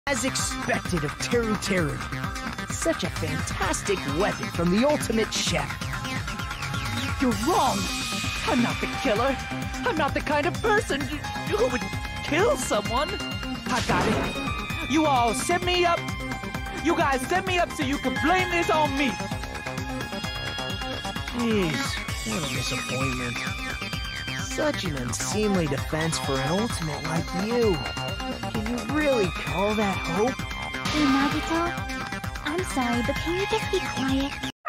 As expected of Teru Teru. Such a fantastic weapon from the ultimate chef. You're wrong. I'm not the killer. I'm not the kind of person who would kill someone. I got it. You all set me up. You guys set me up so you can blame this on me. Jeez, what a disappointment. Such an unseemly defense for an ultimate like you. Can you really call that hope? Hey, Nagito. I'm sorry, but can you just be quiet?